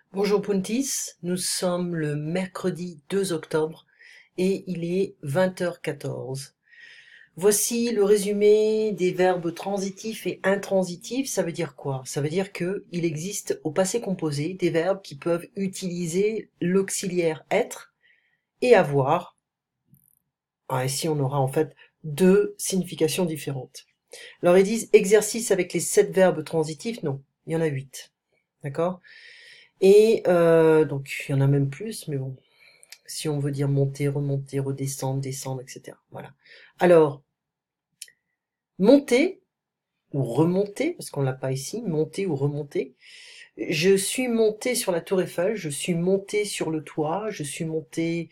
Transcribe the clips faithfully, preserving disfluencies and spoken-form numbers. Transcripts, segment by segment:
Bonjour Puntis, nous sommes le mercredi deux octobre et il est vingt heures quatorze. Voici le résumé des verbes transitifs et intransitifs. Ça veut dire quoi? Ça veut dire que il existe au passé composé des verbes qui peuvent utiliser l'auxiliaire être et avoir. Ah, ici on aura en fait deux significations différentes. Alors ils disent exercice avec les sept verbes transitifs. Non, il y en a huit. D'accord? Et euh, donc il y en a même plus, mais bon. Si on veut dire monter, remonter, redescendre, descendre, et cetera. Voilà. Alors, monter ou remonter, parce qu'on l'a pas ici, monter ou remonter. Je suis monté sur la tour Eiffel, je suis monté sur le toit, je suis monté,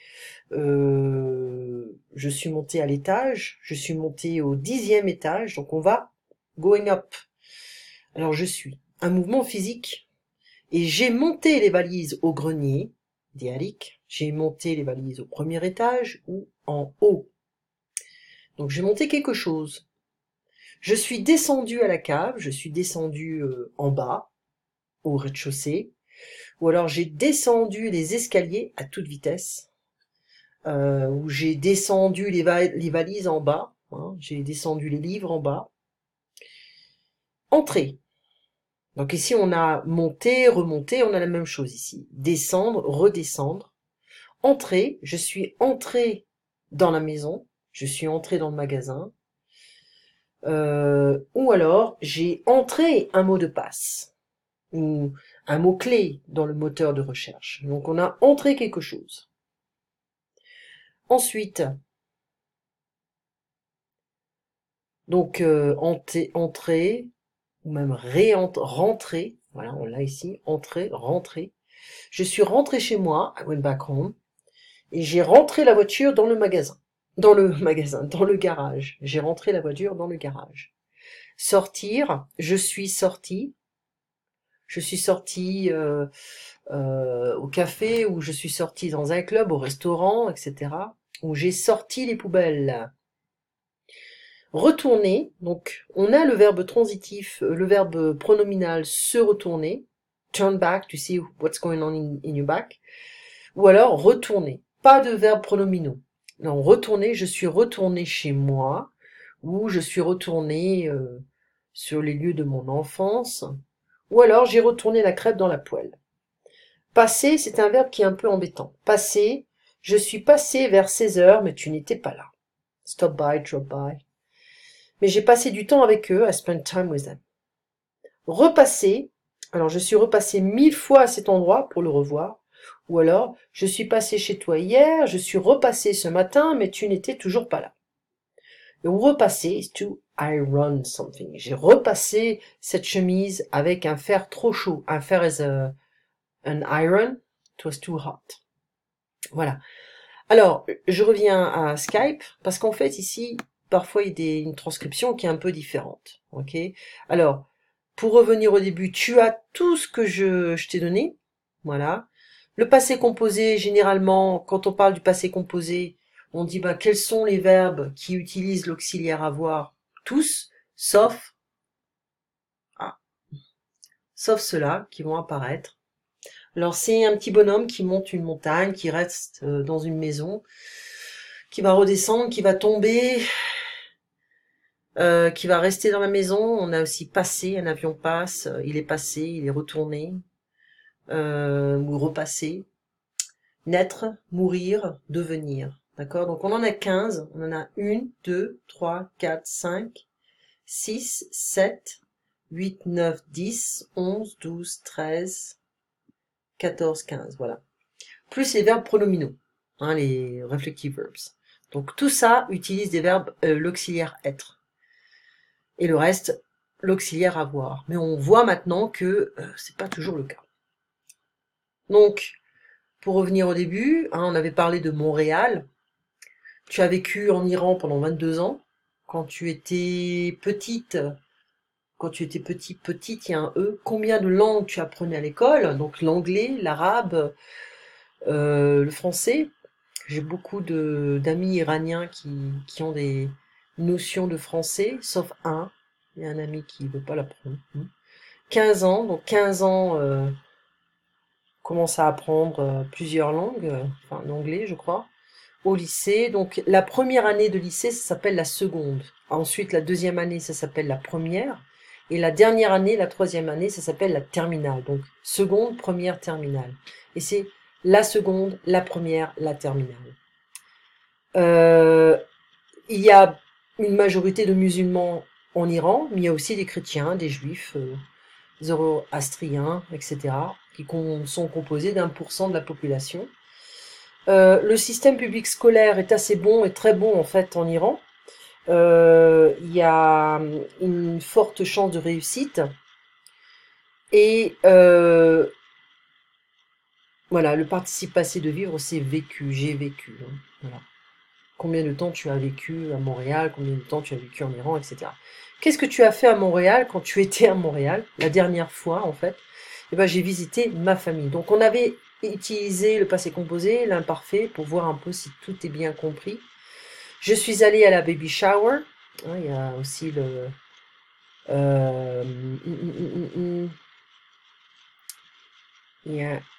euh, je suis monté à l'étage, je suis monté au dixième étage, donc on va going up. Alors je suis un mouvement physique et j'ai monté les valises au grenier, dialique, j'ai monté les valises au premier étage ou en haut. Donc j'ai monté quelque chose. Je suis descendu à la cave, je suis descendu euh, en bas, au rez-de-chaussée, ou alors j'ai descendu les escaliers à toute vitesse, euh, ou j'ai descendu les, va les valises en bas, hein, j'ai descendu les livres en bas. Entrer. Donc ici on a monté, remonté, on a la même chose ici. Descendre, redescendre. Entrer, je suis entré dans la maison, je suis entré dans le magasin. Euh, ou alors j'ai entré un mot de passe ou un mot-clé dans le moteur de recherche. Donc on a entré quelque chose. Ensuite, donc euh, entrer ou même rentrer, voilà, on l'a ici, entrer, rentrer. Je suis rentré chez moi, I went back home, et j'ai rentré la voiture dans le magasin. Dans le magasin, dans le garage. J'ai rentré la voiture dans le garage. Sortir, je suis sorti. Je suis sorti euh, euh, au café, ou je suis sorti dans un club, au restaurant, et cetera. Où j'ai sorti les poubelles. Retourner, donc on a le verbe transitif, le verbe pronominal se retourner, turn back to see what's going on in, in your back, ou alors retourner. Pas de verbe pronominaux. Non, retourner, je suis retourné chez moi, ou je suis retourné euh, sur les lieux de mon enfance, ou alors j'ai retourné la crêpe dans la poêle. Passer, c'est un verbe qui est un peu embêtant. Passer, je suis passé vers seize heures, mais tu n'étais pas là. Stop by, drop by. Mais j'ai passé du temps avec eux, I spent time with them. Repasser, alors je suis repassé mille fois à cet endroit pour le revoir. Ou alors, je suis passé chez toi hier, je suis repassé ce matin, mais tu n'étais toujours pas là. Et repasser is to iron something. J'ai repassé cette chemise avec un fer trop chaud. Un fer is a, an iron, it was too hot. Voilà. Alors, je reviens à Skype, parce qu'en fait, ici, parfois, il y a des, une transcription qui est un peu différente. Ok. Alors, pour revenir au début, tu as tout ce que je, je t'ai donné. Voilà. Le passé composé, généralement, quand on parle du passé composé, on dit, bah, quels sont les verbes qui utilisent l'auxiliaire avoir? Tous, sauf, ah, sauf ceux-là qui vont apparaître. Alors, c'est un petit bonhomme qui monte une montagne, qui reste euh, dans une maison, qui va redescendre, qui va tomber, euh, qui va rester dans la maison. On a aussi passé, un avion passe, euh, il est passé, il est retourné, euh, ou repassé. Naître, mourir, devenir. D'accord? Donc on en a quinze. On en a un, deux, trois, quatre, cinq, six, sept, huit, neuf, dix, onze, douze, treize, quatorze, quinze. Voilà. Plus les verbes pronominaux, hein, les reflective verbs. Donc tout ça utilise des verbes, euh, l'auxiliaire être. Et le reste, l'auxiliaire avoir. Mais on voit maintenant que euh, c'est pas toujours le cas. Donc, pour revenir au début, hein, on avait parlé de Montréal. Tu as vécu en Iran pendant vingt-deux ans. Quand tu étais petite, quand tu étais petit, petite, il y a un E. Combien de langues tu apprenais à l'école? Donc l'anglais, l'arabe, euh, le français. J'ai beaucoup de d'amis iraniens qui, qui ont des notions de français, sauf un. Il y a un ami qui ne veut pas l'apprendre. quinze ans, donc quinze ans, euh, commence à apprendre euh, plusieurs langues, euh, enfin l'anglais je crois, au lycée. Donc la première année de lycée, ça s'appelle la seconde. Ensuite, la deuxième année, ça s'appelle la première. Et la dernière année, la troisième année, ça s'appelle la terminale. Donc seconde, première, terminale. Et c'est la seconde, la première, la terminale. Euh, il y a une majorité de musulmans en Iran, mais il y a aussi des chrétiens, des juifs, euh, zoroastriens, et cetera, qui con- sont composés d'un pour cent de la population. Euh, le système public scolaire est assez bon et très bon en fait en Iran. Euh, Il y a une forte chance de réussite et euh, voilà, le participe passé de vivre, c'est vécu, j'ai vécu. Hein, voilà. Combien de temps tu as vécu à Montréal, combien de temps tu as vécu en Iran, et cetera. Qu'est-ce que tu as fait à Montréal quand tu étais à Montréal, la dernière fois en fait? Eh ben, j'ai visité ma famille. Donc on avait utilisé le passé composé, l'imparfait, pour voir un peu si tout est bien compris. Je suis allée à la baby shower. Hein, il y a aussi le... Euh, hum, hum, hum, hum, il y a-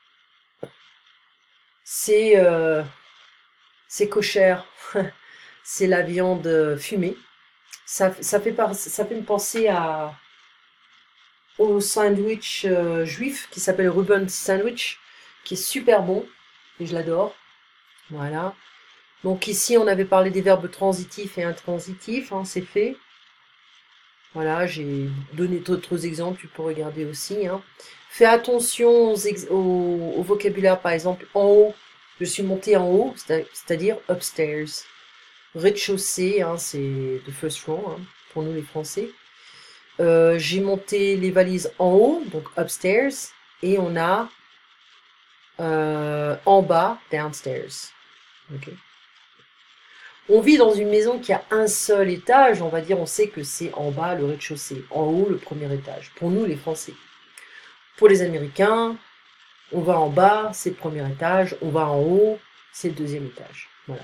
c'est euh, c'est cochère. C'est la viande fumée. Ça, ça fait par- ça fait me penser à au sandwich euh, juif qui s'appelle Reuben Sandwich, qui est super bon et je l'adore. Voilà. Donc ici, on avait parlé des verbes transitifs et intransitifs, hein, c'est fait. Voilà, j'ai donné d'autres exemples, tu peux regarder aussi. Hein. Fais attention aux ex- au, au vocabulaire, par exemple, en haut. Je suis montée en haut, c'est- c'est-à-dire upstairs. Rez-de-chaussée, hein, c'est the first floor, hein, pour nous les Français. Euh, j'ai monté les valises en haut, donc upstairs, et on a euh, en bas, downstairs. Ok. On vit dans une maison qui a un seul étage, on va dire, on sait que c'est en bas le rez-de-chaussée, en haut le premier étage, pour nous les Français. Pour les Américains, on va en bas, c'est le premier étage, on va en haut, c'est le deuxième étage. Voilà.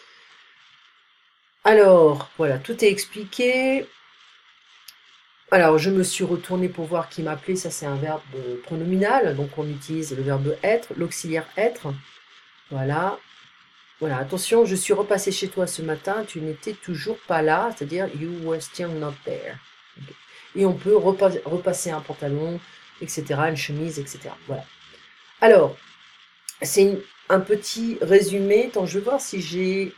Alors, voilà, tout est expliqué. Alors, je me suis retournée pour voir qui m'appelait, ça c'est un verbe pronominal, donc on utilise le verbe être, l'auxiliaire être. Voilà. Voilà, attention, je suis repassée chez toi ce matin, tu n'étais toujours pas là, c'est-à-dire you were still not there. Okay. Et on peut repas repasser un pantalon, et cetera, une chemise, et cetera. Voilà. Alors, c'est un petit résumé. Attends, je vais voir si j'ai...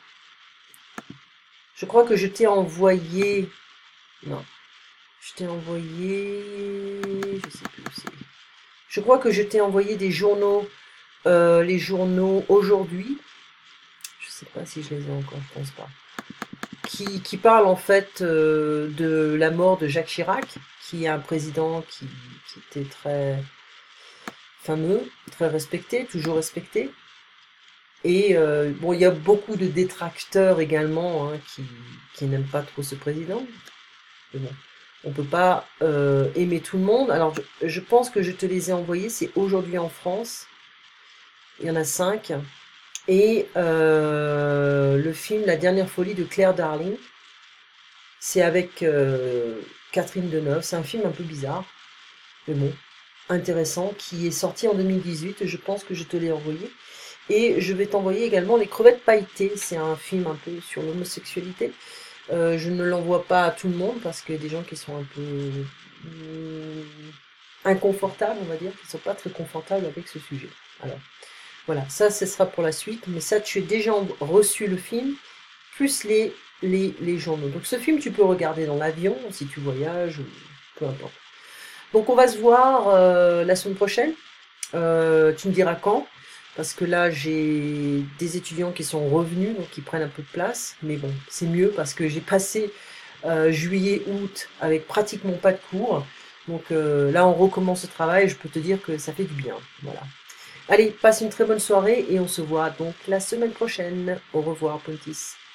Je crois que je t'ai envoyé... Non. Je t'ai envoyé... Je sais plus où c'est. Je crois que je t'ai envoyé des journaux, euh, les journaux aujourd'hui. Je sais pas si je les ai encore, je pense pas. Qui, qui parlent en fait euh, de la mort de Jacques Chirac, qui est un président qui, qui était très fameux, très respecté, toujours respecté. Et euh, bon, il y a beaucoup de détracteurs également hein, qui, qui n'aiment pas trop ce président. Mais bon, on peut pas euh, aimer tout le monde. Alors, je, je pense que je te les ai envoyés. C'est aujourd'hui en France. Il y en a cinq. Et euh, le film La dernière folie de Claire Darling. C'est avec euh, Catherine Deneuve. C'est un film un peu bizarre, mais bon, intéressant, qui est sorti en deux mille dix-huit. Je pense que je te l'ai envoyé. Et je vais t'envoyer également Les crevettes pailletées. C'est un film un peu sur l'homosexualité. Euh, je ne l'envoie pas à tout le monde parce qu'il y a des gens qui sont un peu euh, inconfortables, on va dire, qui ne sont pas très confortables avec ce sujet. Alors, voilà, ça, ce sera pour la suite. Mais ça, tu as déjà reçu le film, plus les, les, les journaux. Donc ce film, tu peux regarder dans l'avion, si tu voyages, ou peu importe. Donc on va se voir euh, la semaine prochaine. Euh, tu me diras quand. Parce que là, j'ai des étudiants qui sont revenus, donc qui prennent un peu de place. Mais bon, c'est mieux parce que j'ai passé euh, juillet, août avec pratiquement pas de cours. Donc euh, là, on recommence le travail et je peux te dire que ça fait du bien. Voilà. Allez, passe une très bonne soirée et on se voit donc la semaine prochaine. Au revoir, Pontis.